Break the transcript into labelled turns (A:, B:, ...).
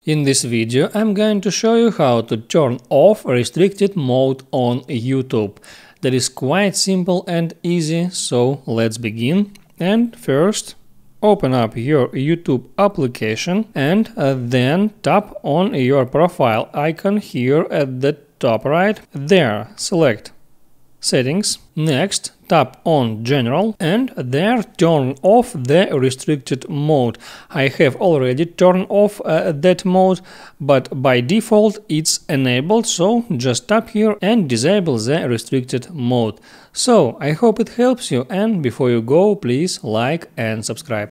A: In this video I'm going to show you how to turn off restricted mode on YouTube. That is quite simple and easy, so let's begin. And first open up your YouTube application and then tap on your profile icon here at the top right. There select Settings. Next, tap on General and there turn off the restricted mode. I have already turned off that mode, but by default it's enabled, so just tap here and disable the restricted mode. So I hope it helps you, and before you go, please like and subscribe.